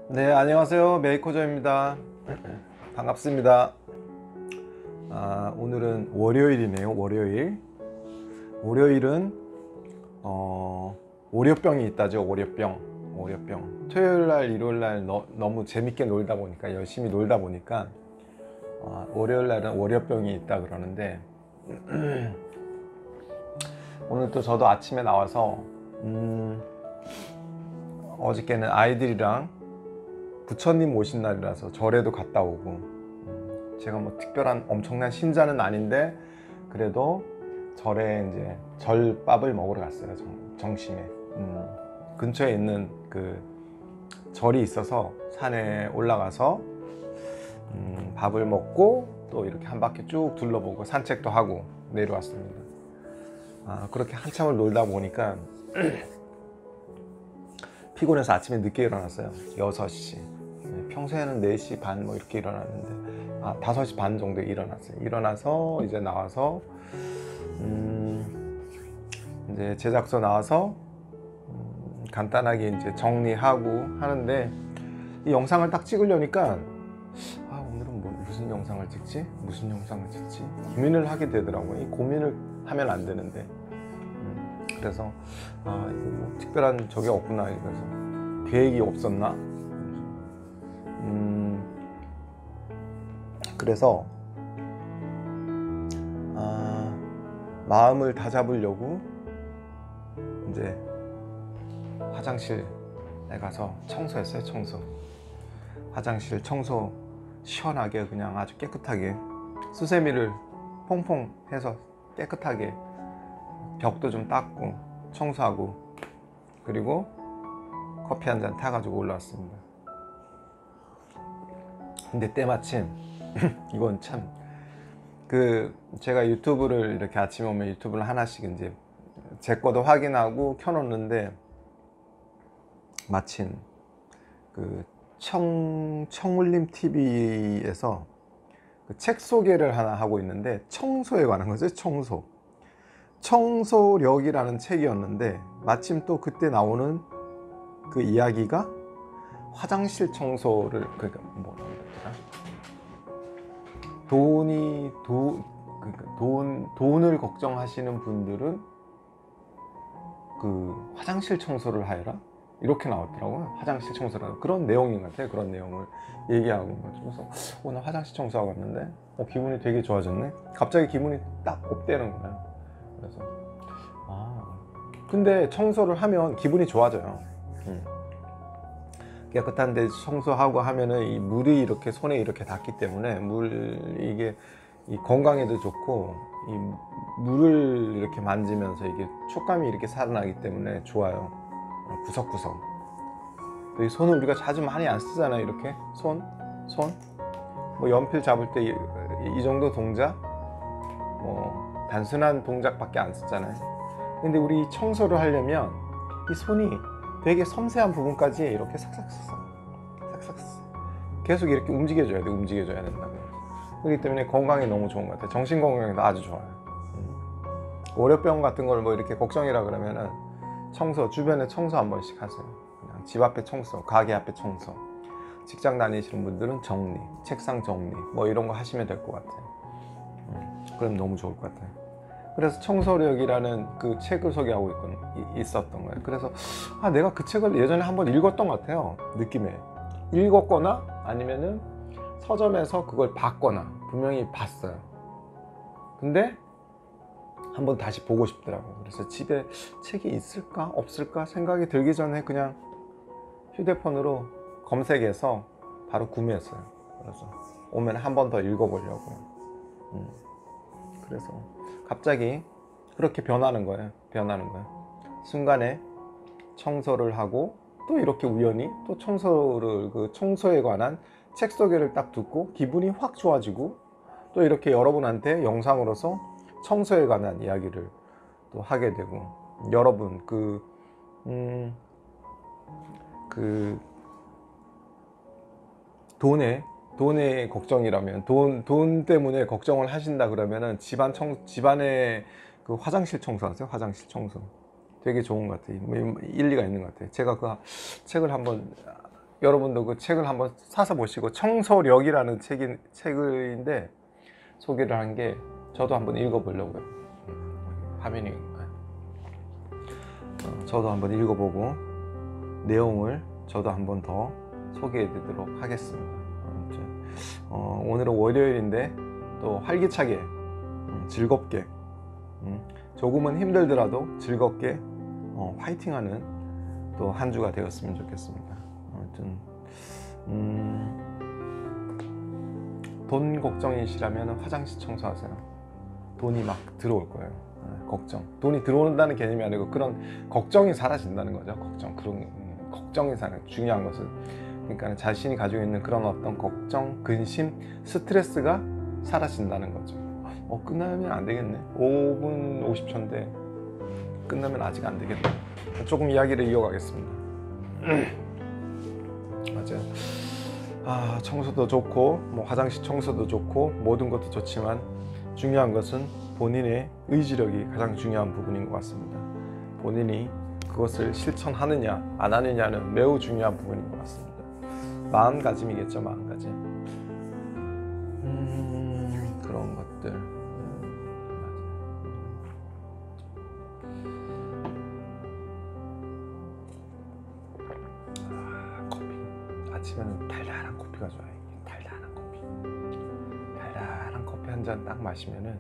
네, 안녕하세요. 메이커저입니다. 반갑습니다. 오늘은 월요일이네요. 월요일은 월요병이 있다죠. 월요병. 토요일날, 일요일날 너무 재밌게 놀다 보니까, 열심히 놀다 보니까 월요일날은 월요병이 있다 그러는데 오늘 또 저도 아침에 나와서 어저께는 아이들이랑 부처님 오신 날이라서 절에도 갔다 오고, 제가 뭐 특별한 엄청난 신자는 아닌데 그래도 절에 이제 절밥을 먹으러 갔어요. 정심에 근처에 있는 그 절이 있어서 산에 올라가서 밥을 먹고 또 이렇게 한 바퀴 쭉 둘러보고 산책도 하고 내려왔습니다. 그렇게 한참을 놀다 보니까 피곤해서 아침에 늦게 일어났어요. 6시. 평소에는 4시 반 뭐 이렇게 일어났는데 5시 반 정도에 일어났어요. 일어나서 이제 나와서 이제 제작소 나와서 간단하게 이제 정리하고 하는데, 이 영상을 딱 찍으려니까 오늘은 무슨 영상을 찍지? 고민을 하게 되더라고요. 이 고민을 하면 안 되는데 그래서 이거 뭐 특별한 적이 없구나, 그래서 계획이 없었나? 그래서 마음을 다잡으려고 이제 화장실에 가서 청소했어요. 화장실 청소 시원하게 그냥 아주 깨끗하게 수세미를 퐁퐁 해서 깨끗하게 벽도 좀 닦고 청소하고, 그리고 커피 한 잔 타가지고 올라왔습니다. 근데 때마침 이건 참, 제가 유튜브를 이렇게 아침에 오면 유튜브를 하나씩 이제 제 거도 확인하고 켜놓는데, 마침 청울림 TV에서 책 소개를 하나 하고 있는데, 청소에 관한 거죠. 청소력이라는 책이었는데, 마침 또 그때 나오는 그 이야기가 화장실 청소를, 그러니까 돈을 걱정하시는 분들은 그 화장실 청소를 하여라, 이렇게 나왔더라고요. 화장실 청소라는 그런 내용인 것 같아요. 그런 내용을 얘기하고 있는 거죠. 그래서 오늘 화장실 청소하고 왔는데 기분이 되게 좋아졌네. 갑자기 기분이 딱 업되는 거야. 그래서 근데 청소를 하면 기분이 좋아져요. 깨끗한 데 청소하고 하면은 이 물이 이렇게 손에 이렇게 닿기 때문에 이게 이 건강에도 좋고, 이 물을 이렇게 만지면서 이게 촉감이 이렇게 살아나기 때문에 좋아요. 구석구석. 이 손을 우리가 자주 많이 안 쓰잖아요. 이렇게 손 뭐 연필 잡을 때 이 정도 동작, 뭐 단순한 동작밖에 안 쓰잖아요. 근데 우리 청소를 하려면 이 손이 되게 섬세한 부분까지 이렇게 삭삭 계속 이렇게 움직여줘야 된다고요. 그렇기 때문에 건강에 너무 좋은 것 같아요. 정신 건강에도 아주 좋아요. 월요병 같은 걸 뭐 이렇게 걱정이라 그러면은 주변에 청소 한 번씩 하세요. 그냥 집 앞에 청소, 가게 앞에 청소, 직장 다니시는 분들은 정리, 책상 정리 뭐 이런 거 하시면 될 것 같아요. 그럼 너무 좋을 것 같아요. 그래서 청소력이라는 그 책을 소개하고 있었던 거예요. 그래서 내가 그 책을 예전에 한번 읽었던 것 같아요. 느낌에 읽었거나 아니면은 서점에서 그걸 봤거나, 분명히 봤어요. 근데 한번 다시 보고 싶더라고요. 그래서 집에 책이 있을까 없을까 생각이 들기 전에 그냥 휴대폰으로 검색해서 바로 구매했어요. 그래서 오면 한 번 더 읽어보려고요. 그래서 갑자기 그렇게 변하는 거예요. 순간에 청소를 하고 또 이렇게 우연히 또 청소에 관한 책 소개를 딱 듣고 기분이 확 좋아지고, 또 이렇게 여러분한테 영상으로서 청소에 관한 이야기를 또 하게 되고, 여러분 돈의 걱정이라면, 돈 때문에 걱정을 하신다 그러면은 집안에 그 화장실 청소하세요. 화장실 청소 되게 좋은 것 같아요. 일리가 있는 것 같아요. 제가 그 책을 한번 여러분도 그 책을 한번 사서 보시고, 청소력이라는 책인데 소개를 한 게 저도 한번 읽어보려고요. 화면이 저도 한번 읽어보고 내용을 저도 한번 더 소개해 드리도록 하겠습니다. 오늘은 월요일인데 또 활기차게 즐겁게 조금은 힘들더라도 즐겁게 화이팅하는 또 한 주가 되었으면 좋겠습니다. 아무튼 돈 걱정이시라면 화장실 청소하세요. 돈이 막 들어올 거예요. 걱정. 돈이 들어온다는 개념이 아니고 그런 걱정이 사라진다는 거죠. 그런 걱정이 중요한 것은, 그러니까 자신이 가지고 있는 그런 어떤 걱정, 근심, 스트레스가 사라진다는 거죠. 끝나면 안 되겠네. 5분 50초인데 끝나면 아직 안 되겠네. 조금 이야기를 이어가겠습니다. 맞아요. 청소도 좋고 뭐 화장실 청소도 좋고 모든 것도 좋지만 중요한 것은 본인의 의지력이 가장 중요한 부분인 것 같습니다. 본인이 그것을 실천하느냐 안 하느냐는 매우 중요한 부분인 것 같습니다. 마음가짐이겠죠. 마음가짐. 그런 것들. 커피. 아침에는 달달한 커피가 좋아요. 달달한 커피 한 잔 딱 마시면은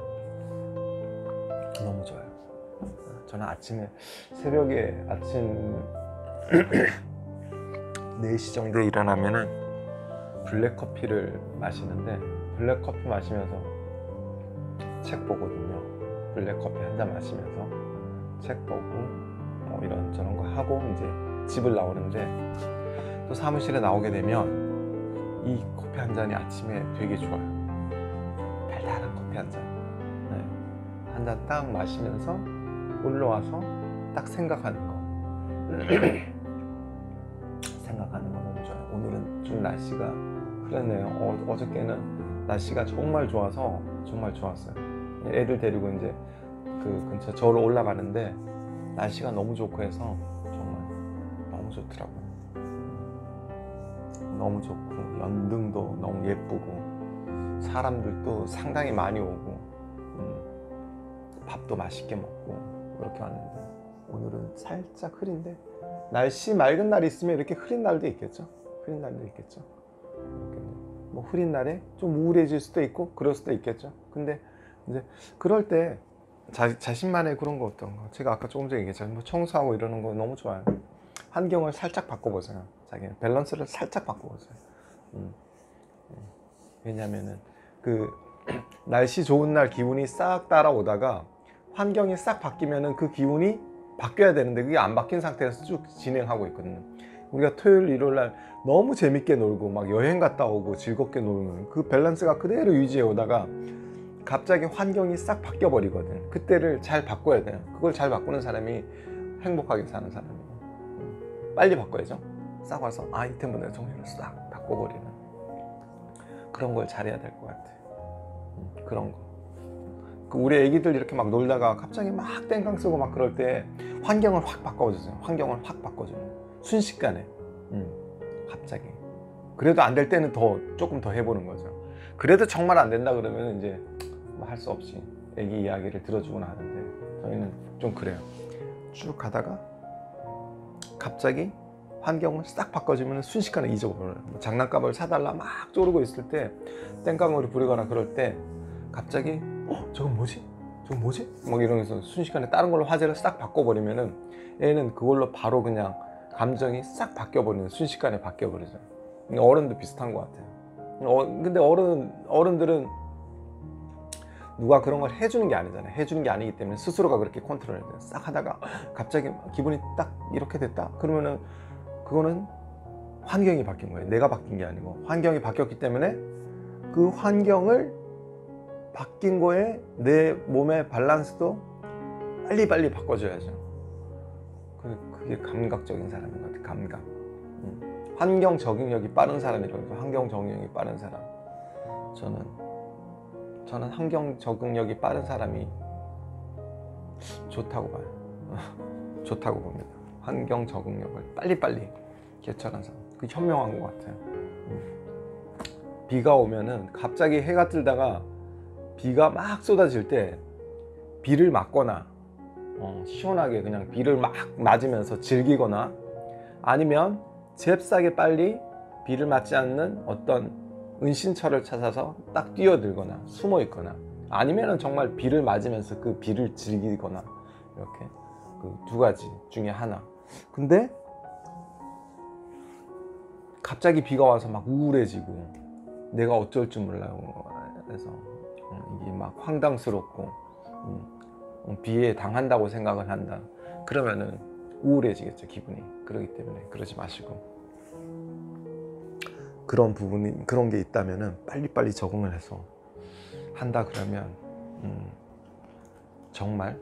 너무 좋아요. 저는 아침에 새벽에 아침 4시 정도에 일어나면은 블랙커피를 마시는데, 블랙커피 마시면서 책 보거든요. 블랙커피 한 잔 마시면서 책 보고 뭐 이런저런 거 하고 이제 집을 나오는데, 또 사무실에 나오게 되면 이 커피 한 잔이 아침에 되게 좋아요. 달달한 커피 한 잔. 한 잔 딱 마시면서 올라와서 딱 생각하는 거. 생각하는 거 너무 좋아요. 오늘은 좀 날씨가 그랬네요. 어저께는 날씨가 정말 좋아서 정말 좋았어요. 애들 데리고 이제 그 근처 절로 올라가는데 날씨가 너무 좋고 해서 정말 너무 좋더라고요. 너무 좋고 연등도 너무 예쁘고 사람들도 상당히 많이 오고 밥도 맛있게 먹고 그렇게 왔는데, 오늘은 살짝 흐린데, 날씨 맑은 날이 있으면 이렇게 흐린 날도 있겠죠. 뭐 흐린 날에 좀 우울해질 수도 있고 그럴 수도 있겠죠. 근데 이제 그럴 때 자신만의 그런 거 어떤 거, 제가 아까 조금 전에 얘기했잖아요. 뭐 청소하고 이러는 거 너무 좋아요. 환경을 살짝 바꿔보세요. 자기 밸런스를 살짝 바꿔보세요. 왜냐면은 그 날씨 좋은 날 기분이 싹 따라오다가 환경이 싹 바뀌면은 그 기분이 바뀌어야 되는데 그게 안 바뀐 상태에서 쭉 진행하고 있거든요. 우리가 토요일, 일요일 날 너무 재밌게 놀고 막 여행 갔다 오고 즐겁게 놀면 그 밸런스가 그대로 유지해 오다가 갑자기 환경이 싹 바뀌어 버리거든. 그때를 잘 바꿔야 돼요. 그걸 잘 바꾸는 사람이 행복하게 사는 사람이에요. 빨리 바꿔야죠. 싹 와서 이때부터 내가 정신을 싹 바꿔버리는 그런 걸 잘해야 될 것 같아. 그런 거. 우리 애기들 이렇게 막 놀다가 갑자기 막 땡깡 쓰고 막 그럴 때 환경을 확 바꿔주세요. 환경을 확 바꿔줘요. 순식간에. 갑자기. 그래도 안 될 때는 조금 더 해보는 거죠. 그래도 정말 안 된다 그러면 이제 뭐 할 수 없이 애기 이야기를 들어주거나 하는데, 저희는 좀 그래요. 쭉 가다가 갑자기 환경을 싹 바꿔주면 순식간에 잊어버려요. 뭐 장난감을 사달라 막 쪼르고 있을 때 땡깡으로 부리거나 그럴 때 갑자기 저건 뭐지? 막 이러면서 순식간에 다른 걸로 화제를 싹 바꿔버리면은 애는 그걸로 바로 그냥 감정이 싹 바뀌어버리는, 순식간에 바뀌어버리죠. 어른도 비슷한 것 같아요. 근데 어른들은 누가 그런 걸 해주는 게 아니잖아요. 해주는 게 아니기 때문에 스스로가 그렇게 컨트롤해야 돼요. 싹 하다가 갑자기 기분이 딱 이렇게 됐다? 그러면은 그거는 환경이 바뀐 거예요. 내가 바뀐 게 아니고 환경이 바뀌었기 때문에 그 환경을 바뀐 거에 내 몸의 밸런스도 빨리빨리 바꿔줘야죠. 그게 감각적인 사람인 것 같아요. 감각. 환경 적응력이 빠른 사람이라고 해서 환경 적응력이 빠른 사람. 저는 환경 적응력이 빠른 사람이 좋다고 봐요. 좋다고 봅니다. 환경 적응력을 빨리빨리 개척한 사람. 그 현명한 것 같아요. 비가 오면은 갑자기 해가 뜨다가 비가 막 쏟아질 때 비를 맞거나 시원하게 그냥 비를 막 맞으면서 즐기거나, 아니면 잽싸게 빨리 비를 맞지 않는 어떤 은신처를 찾아서 딱 뛰어들거나 숨어 있거나, 아니면은 정말 비를 맞으면서 그 비를 즐기거나, 이렇게 그 두 가지 중에 하나. 근데 갑자기 비가 와서 막 우울해지고 내가 어쩔 줄 몰라요. 그래서 이게 막 황당스럽고 비에 당한다고 생각을 한다. 그러면은 우울해지겠죠, 기분이. 그렇기 때문에 그러지 마시고, 그런 부분이, 그런 게 있다면은 빨리빨리 적응을 해서 한다 그러면 정말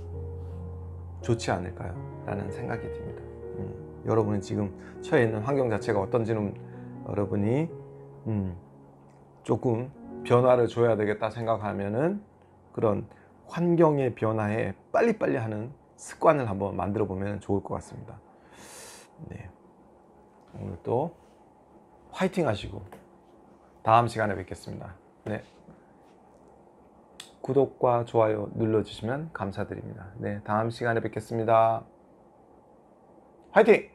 좋지 않을까요? 라는 생각이 듭니다. 여러분이 지금 처해 있는 환경 자체가 어떤지는 여러분이 조금 변화를 줘야 되겠다 생각하면은 그런 환경의 변화에 빨리빨리 하는 습관을 한번 만들어 보면 좋을 것 같습니다. 네. 오늘 또 화이팅 하시고 다음 시간에 뵙겠습니다. 네. 구독과 좋아요 눌러주시면 감사드립니다. 네. 다음 시간에 뵙겠습니다. 화이팅!